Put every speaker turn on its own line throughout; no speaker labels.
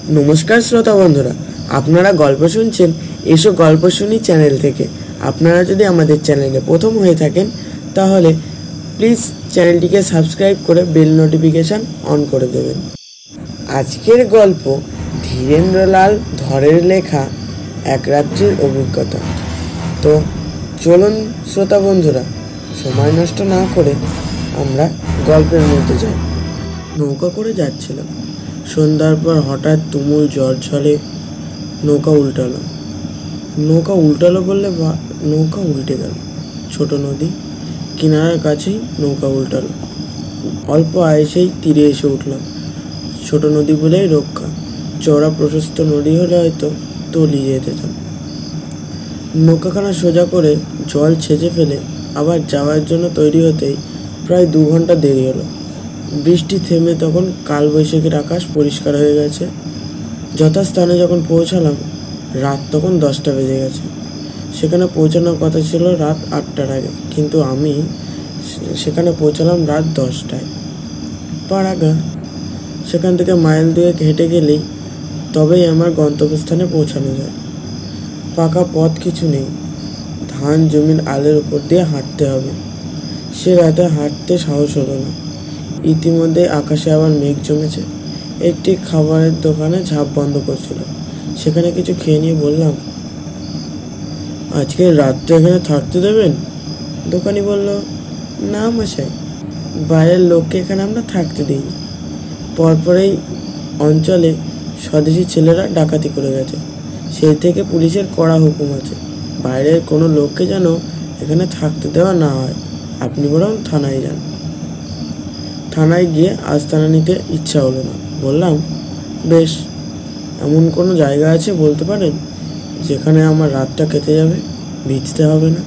नमस्कार श्रोता बंधुरा आपनारा गल्प शुनছেন एसो गल्प शुनी चैनल থেকে। আপনারা যদি আমাদের চ্যানেলে প্রথম হয়ে থাকেন তাহলে প্লিজ চ্যানেলটিকে সাবস্ক্রাইব করে বেল নোটিফিকেশন অন করে দেবেন। আজকের গল্প ধীরেন্দ্রলাল ধরের লেখা এক রাত্রির অভিজ্ঞতা। তো চলুন শ্রোতা বন্ধুরা সময় নষ্ট না করে আমরা গল্পের মধ্যে যাই। নৌকা করে যাচ্ছিলাম। সন্ধ্যার পর হঠাৎ তুমুল ঝড় ঝড়ে নৌকা উল্টালো বললে নৌকা উল্টে গেল। ছোট নদী কিনারার কাছেই নৌকা উল্টালো। অল্প আয়েসেই তীরে এসে উঠলাম। ছোট নদী বলেই রক্ষা, চওড়া প্রশস্ত নদী হলে হয়তো তলিয়ে যেতাম। নৌকাখানা সোজা করে জল ছেঁচে ফেলে আবার যাওয়ার জন্য তৈরি হতেই প্রায় 2 ঘন্টা দেরি হলো। বৃষ্টি থেমে তখন কালবৈশাখীর আকাশ পরিষ্কার হয়ে গেছে। যথাস্থানে যখন পৌঁছালাম রাত তখন 10টা বেজে গেছে। সেখানে পৌঁছানোর কথা ছিল রাত 8টার আগে, কিন্তু আমি সেখানে পৌঁছালাম রাত 10টায়। পাড়াগা সেখান থেকে মাইল 2 হেঁটে গেলেই তবেই আমার গন্তব্যস্থানে পৌঁছানো যায়। পাকা পথ কিছু নেই, ধান জমির আলের উপর দিয়ে হাঁটতে হবে। সে রাতে হাঁটতে সাহস হলো না। ইতিমধ্যে আকাশে আবার মেঘ জমেছে। একটি খাবারের দোকানে ঝাঁপ বন্ধ করছিল। সেখানে কিছু খেয়ে নিয়ে বললাম, আজকে রাতটা এখানে থাকতে দেবেন? দোকানি বলল, না মশাই, বাইরের লোককে এখানে আমরা থাকতে দিই না। পরপরেই অঞ্চলে স্বদেশি ছেলেরা ডাকাতি করে গেছে, সেই থেকে পুলিশের কড়া হুকুম আছে বাইরের কোনো লোককে যেন এখানে থাকতে দেওয়া না হয়। আপনি বরং থানায় যান। থানায় গিয়ে আস্তানা নিতে ইচ্ছা হলো না। বললাম, বেশ, এমন কোনো জায়গা আছে বলতে পারেন যেখানে আমার রাতটা কেটে যাবে, ভিজতে হবে না?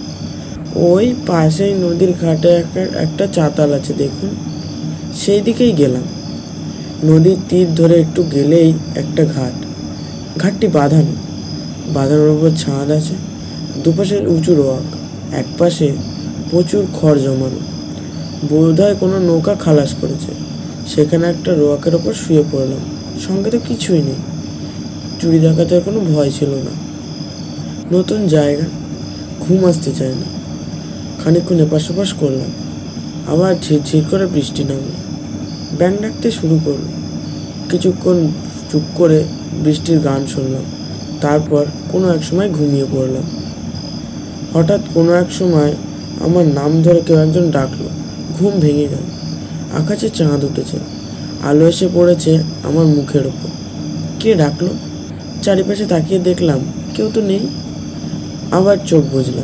ওই পাশেই নদীর ঘাটে একটা চাতাল আছে, দেখুন। সেই দিকেই গেলাম। নদীর তীর ধরে একটু গেলেই একটা ঘাটটি বাঁধানোর উপর ছাদ আছে। দুপাশে উঁচু রোয়াক, এক পাশে প্রচুর খড় জমানো। বোধহয় কোনো নৌকা খালাস করেছে। সেখানে একটা রোয়াকের ওপর শুয়ে পড়লাম। সঙ্গে তো কিছুই নেই। চুরি ডাকাতের কোনো ভয় ছিল না। নতুন জায়গা, ঘুম আসতে চায় না। খানিকক্ষণ এপাশ ওপাশ করলাম। আবার ঝিরঝির করে বৃষ্টি নামলো। ব্যাঙ ডাকতে শুরু করলো। কিছুক্ষণ চুপ করে বৃষ্টির গান শুনলাম। তারপর কোনো এক সময় ঘুমিয়ে পড়লাম। হঠাৎ কোনো এক সময় আমার নাম ধরে কেউ একজন ডাকলো। ঘুম ভেঙে গেল। আকাশে চাঁদ উঠেছে, আলো এসে পড়েছে আমার মুখের ওপর। কে ডাকলো? চারিপাশে তাকিয়ে দেখলাম কেউ তো নেই। আবার চোখ বুজলাম।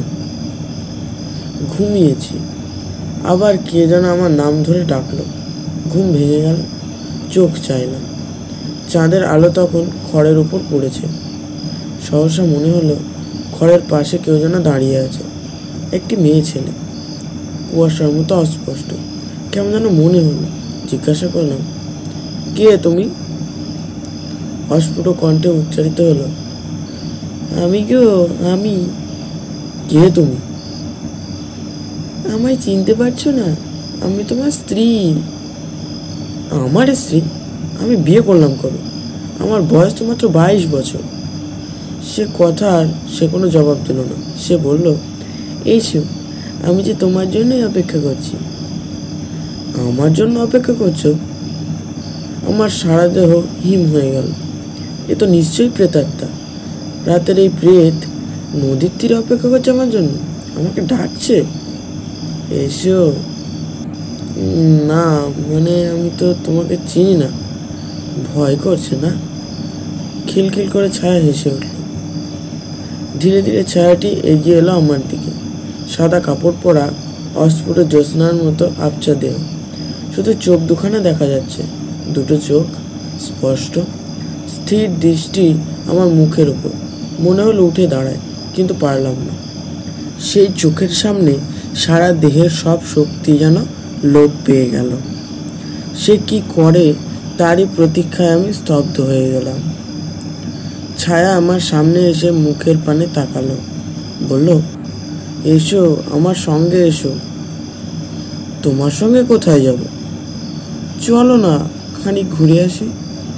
ঘুমিয়েছি। আবার কে যেন আমার নাম ধরে ডাকলো। ঘুম ভেঙে গেল। চোখ চাইলাম। চাঁদের আলো তখন খড়ের উপর পড়েছে। সহসা মনে হলো খড়ের পাশে কেউ যেন দাঁড়িয়ে আছে। একটি মেয়ে ছেলে, কুয়াশার মতো অস্পষ্ট। কেমন যেন মনে হলো। জিজ্ঞাসা করলাম, কে তুমি? অস্ফুট কণ্ঠে উচ্চারিত হলো, আমি গো, আমি। কে তুমি? আমায় চিনতে পারছো না? আমি তোমার স্ত্রী। আমার স্ত্রী? আমি বিয়ে করলাম কবে? আমার বয়স তো মাত্র 22 বছর। সে কোনো জবাব দিল না। সে বলল, এইসো, আমি যে তোমার জন্যই অপেক্ষা করছি। আমার জন্য অপেক্ষা করছো? আমার সারা দেহ হিম হয়ে গেল। এ তো নিশ্চয়ই প্রেতাত্মা। রাতের এই প্রেত নদীর তীরে অপেক্ষা করছে আমার জন্য, আমাকে ডাকছে, এসো। না, মানে আমি তো তোমাকে চিনি না। ভয় করছে না? খিলখিল করে ছায়া হেসে উঠল। ধীরে ধীরে ছায়াটি এগিয়ে এলো আমার দিকে। সাদা কাপড় পরা, অস্ফুট জ্যোৎস্নার মতো আবছা দেহ। শুধু চোখ দুখানা দেখা যাচ্ছে। দুটো চোখ স্পষ্ট, স্থির দৃষ্টি আমার মুখের উপর। মনে হলো উঠে দাঁড়ায়, কিন্তু পারলাম না। সেই চোখের সামনে সারা দেহের সব শক্তি যেন লোপ পেয়ে গেল। সে কি করে তারই প্রতীক্ষায় আমি স্তব্ধ হয়ে গেলাম। ছায়া আমার সামনে এসে মুখের পানে তাকালো। বলল, এসো, আমার সঙ্গে এসো। তোমার সঙ্গে কোথায় যাব? চলো না, খানিক ঘুরে আসি।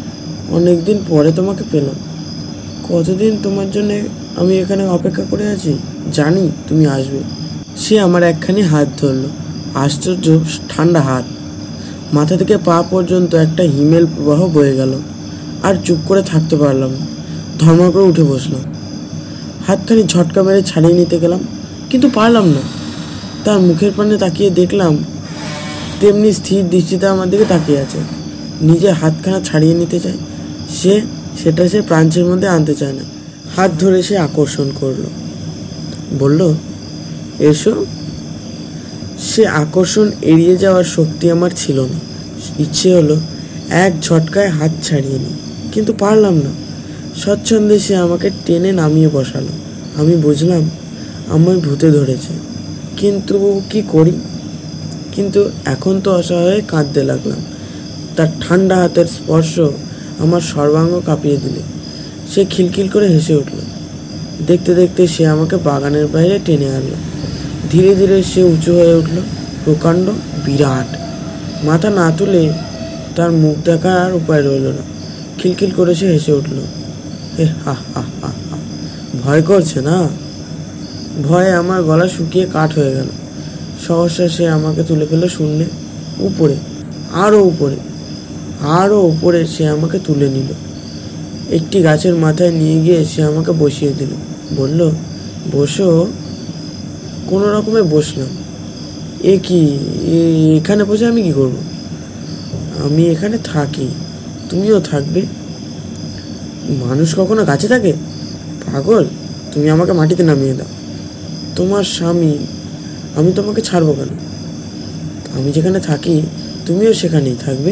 অনেক দিন পরে তোমাকে পেলাম। কতদিন তোমার জন্য আমি এখানে অপেক্ষা করে আছি, জানি তুমি আসবে। সে আমার একখানি হাত ধরলো, আশ্চর্য ঠান্ডা হাত। মাথা থেকে পা পর্যন্ত একটা হিমেল প্রবাহ বয়ে গেল। আর চুপ করে থাকতে পারলাম না, ধর্মা করে উঠে বসলাম। হাতখানি ঝটকা মেরে ছাড়িয়ে নিতে গেলাম, কিন্তু পারলাম না। তার মুখের পানে তাকিয়ে দেখলাম তেমনি স্থির দৃষ্টিতে আমার দিকে তাকিয়ে আছে। নিজের হাতখানা ছাড়িয়ে নিতে চায় সেটা সে প্রাঞ্চের মধ্যে আনতে চায় না। হাত ধরে সে আকর্ষণ করলো, বলল, এসো। সে আকর্ষণ এড়িয়ে যাওয়ার শক্তি আমার ছিল না। ইচ্ছে হলো এক ঝটকায় হাত ছাড়িয়ে নিই, কিন্তু পারলাম না। স্বচ্ছন্দে সে আমাকে টেনে নামিয়ে বসালো। আমি বুঝলাম আমায় ভূতে ধরেছে, কিন্তু কি করি? কিন্তু এখন তো অসহায় কাঁদতে লাগলাম। তার ঠান্ডা হাতের স্পর্শ আমার সর্বাঙ্গ কাঁপিয়ে দিলে। সে খিলখিল করে হেসে উঠল। দেখতে দেখতে সে আমাকে বাগানের বাইরে টেনে আনলো। ধীরে ধীরে সে উঁচু হয়ে উঠল, প্রকাণ্ড, বিরাট। মাথা না তুলে তার মুখ দেখার আর উপায় রইল না। খিলখিল করে সে হেসে উঠল। হে হা হা হা হা। ভয় করছে না? ভয়ে আমার গলা শুকিয়ে কাঠ হয়ে গেল। সহসা সে আমাকে তুলে ফেলল শূন্যে, উপরে, আরও উপরে, আরও উপরে। সে আমাকে তুলে নিল। একটি গাছের মাথায় নিয়ে গিয়ে সে আমাকে বসিয়ে দিল। বলল, বসো। কোনো রকমে বসলাম। এ কি, এখানে বসে আমি কি করব? আমি এখানে থাকি, তুমিও থাকবে। মানুষ কখনো গাছে থাকে? পাগল, তুমি আমাকে মাটিতে নামিয়ে দাও। তোমার স্বামী, আমি তোমাকে ছাড়বো কেন? আমি যেখানে থাকি তুমিও সেখানেই থাকবে।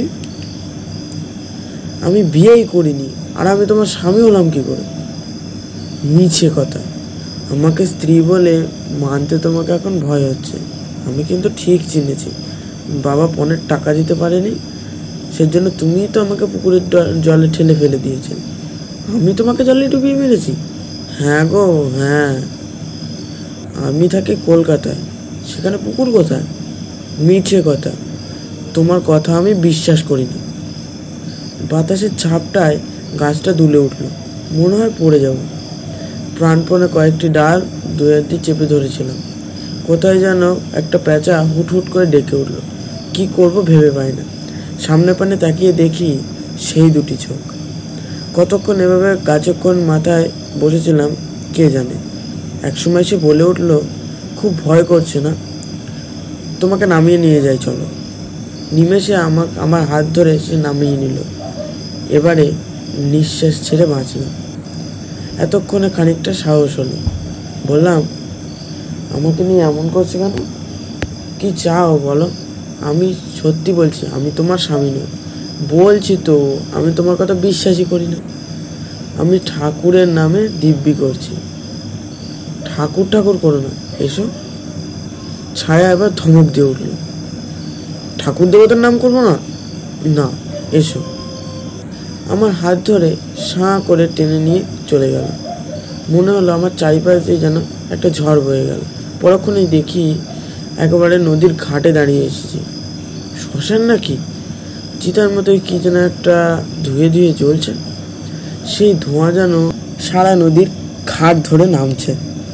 আমি বিয়েই করিনি, আর আমি তোমার স্বামী হলাম কি করে? মিছে কথা। আমাকে স্ত্রী বলে মানতে তোমাকে এখন ভয় হচ্ছে। আমি কিন্তু ঠিক চিনেছি। বাবা পণের টাকা দিতে পারেনি, সেজন্য তুমিই তো আমাকে পুকুরের জলে ঠেলে ফেলে দিয়েছেন। আমি তোমাকে জলে ডুবিয়ে মেরেছি? হ্যাঁ গো, হ্যাঁ। আমি থাকি কলকাতায়, সেখানে পুকুর কোথায়? মিছে কথা, তোমার কথা আমি বিশ্বাস করি না। বাতাসের ঝাপটায় গাছটা দুলে উঠল, মনে হয় পড়ে যাব। প্রাণপণে কয়েকটি ডাল দুই হাত দিয়ে চেপে ধরেছিলাম। কোথায় যেন একটা প্যাঁচা হুট হুট করে ডেকে উঠল। কি করব ভেবে পাই না। সামনে পানে তাকিয়ে দেখি সেই দুটি চোখ। কতক্ষণ এভাবে গাছক্ষণ মাথায় বসেছিলাম কে জানে। একসময় সে বলে উঠল, খুব ভয় করছে না? তোমাকে নামিয়ে নিয়ে যাই, চলো। নিমেষে আমার হাত ধরে সে নামিয়ে নিল। এবারে নিঃশ্বাস ছেড়ে বাঁচলাম। এতক্ষণে খানিকটা সাহস হলো। বললাম, আমাকে নিয়ে এমন করছে কেন? কি চাও বলো? আমি সত্যি বলছি, আমি তোমার স্বামী নই। বলছি তো, আমি তোমার কথা বিশ্বাসই করি না। আমি ঠাকুরের নামে দিব্যি করছি। ঠাকুর ঠাকুর করো না, এসো। ছায়া এবার ধমক দিয়ে উঠল। ঠাকুর দেবতার নাম করবো না? না, এসো। আমার হাত ধরে সাঁ করে টেনে নিয়ে চলে গেল। মনে হলো আমার চারিপাশ দিয়ে যেন একটা ঝড় বয়ে গেল। পরক্ষণেই দেখি একেবারে নদীর ঘাটে দাঁড়িয়ে এসেছি। শ্মশান নাকি? চিতার মতোই কি যেন একটা ধুয়ে ধুয়ে জ্বলছে। সেই ধোঁয়া যেন সারা নদীর ঘাট ধরে নামছে।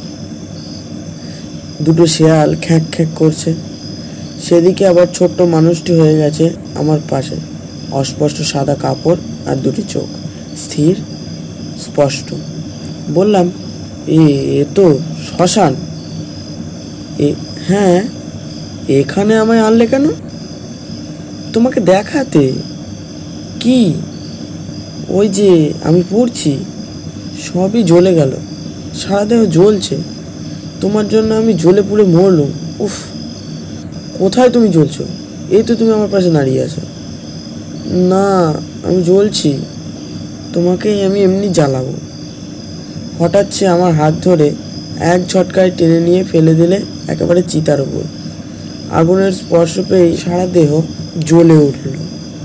দুটো শেয়াল খ্যাঁক খ্যাঁক করছে। সেদিকে আবার ছোট্ট মানুষটি হয়ে গেছে আমার পাশে। অস্পষ্ট সাদা কাপড় আর দুটি চোখ, স্থির, স্পষ্ট। বললাম, এ তো শ্মশান। হ্যাঁ। এখানে আমায় আনলে কেন? তোমাকে দেখাতে। কি? ওই যে আমি পড়ছি, সবই জ্বলে গেল, সারা দেহ জ্বলছে। তোমার জন্য আমি জ্বলে পুড়ে মরলুম। উফ, কোথায় তুমি জ্বলছো? এই তো তুমি আমার পাশে দাঁড়িয়ে আছো। না, আমি জ্বলছি, তোমাকেই আমি এমনি জ্বালাবো। হঠাৎ সে আমার হাত ধরে এক ঝটকায় টেনে নিয়ে ফেলে দিলে একেবারে চিতার উপর। আগুনের স্পর্শ পেয়েই সারা দেহ জ্বলে উঠল।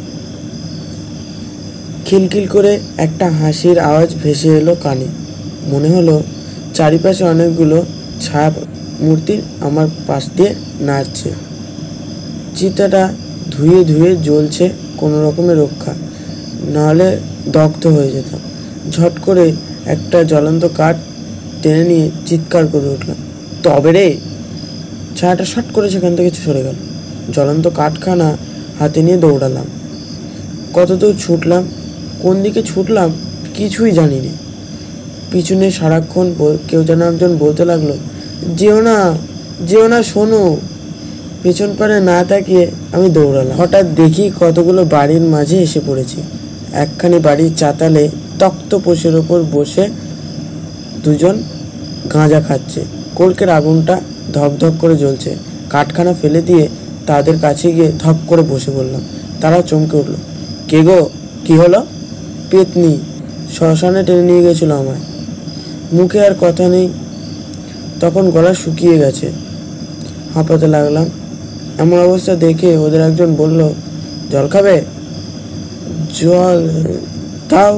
খিলখিল করে একটা হাসির আওয়াজ ভেসে এলো কানে। মনে হলো চারিপাশে অনেকগুলো ছায়া মূর্তি আমার পাশ দিয়ে নাড়ছে। চিতাটা ধুয়ে ধুয়ে জ্বলছে কোনো রকমে রক্ষা। নাহলে দগ্ধ হয়ে যেতাম। ঝট করে একটা জ্বলন্ত কাঠ টেনে নিয়ে চিৎকার করে উঠলাম, তবে রে! ছায়াটা শট করে সেখান থেকে সরে গেল। জ্বলন্ত কাঠখানা হাতে নিয়ে দৌড়ালাম। কত দূর ছুটলাম, কোন দিকে ছুটলাম কিছুই জানি না। পিছনে সারাক্ষণ কেউ যেন একজন বলতে লাগলো, যেও না, যেও না, শোনো। পেছন পারে না তাকিয়ে আমি দৌড়ালাম। হঠাৎ দেখি কতগুলো বাড়ির মাঝে এসে পড়েছি। একখানি বাড়ির চাতালে তক্তপোষের ওপর বসে দুজন গাঁজা খাচ্ছে। কলকের আগুনটা ধকধক করে জ্বলছে। কাঠখানা ফেলে দিয়ে তাদের কাছে গিয়ে ধপ করে বসে পড়লাম। তারা চমকে উঠল, কে গো, কি হলো? পেতনি শ্মশানে টেনে নিয়ে গেছিল আমায়। মুখে আর কথা নেই, তখন গলা শুকিয়ে গেছে। হাঁপাতে লাগলাম। এমন অবস্থা দেখে ওদের একজন বলল, জল খাবে? জল তাও।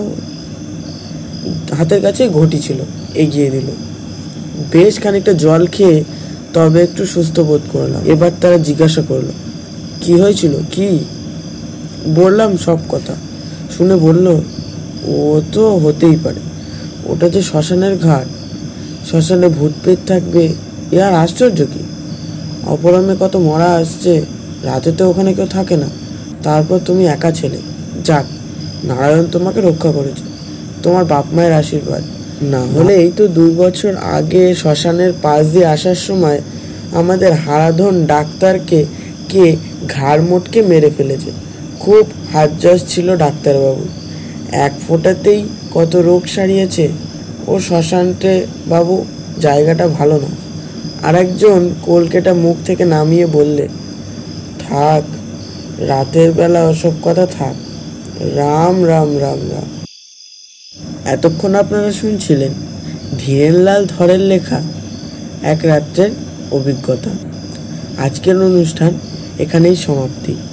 হাতের কাছে ঘটি ছিল, এগিয়ে দিল। বেশ খানিকটা জল খেয়ে তবে একটু সুস্থ বোধ করলাম। এবার তারা জিজ্ঞাসা করলো, কি হয়েছিল, কি? বললাম সব কথা। শুনে বলল, ও তো হতেই পারে, ওটা যে শ্মশানের ঘাট, শ্মশানে ভূত প্রেত থাকবে, এ আর আশ্চর্য কি? অপরামে কত মরা আসছে, রাতে তো ওখানে কেউ থাকে না। তারপর তুমি একা ছেলে, যাক নারায়ণ তোমাকে রক্ষা করেছে, তোমার বাপ মায়ের আশীর্বাদ। না হলে এই তো 2 বছর আগে শ্মশানের পাশ দিয়ে আসার সময় আমাদের হারাধন ডাক্তারকে কে ঘাড় মোটকে মেরে ফেলেছে। খুব হাজজ ছিল ডাক্তারবাবু, 1 ফোঁটাতেই কত রোগ সারিয়েছে। ও শ্মশানটে বাবু জায়গাটা ভালো না। আর একজন কলকেটা মুখ থেকে নামিয়ে বললে, থাক, রাতের বেলা ওসব কথা থাক, রাম রাম রাম রাম। এতক্ষণ আপনারা শুনছিলেন ধীরেনলাল ধরের লেখা এক রাত্রের অভিজ্ঞতা। আজকের অনুষ্ঠান এখানেই সমাপ্তি।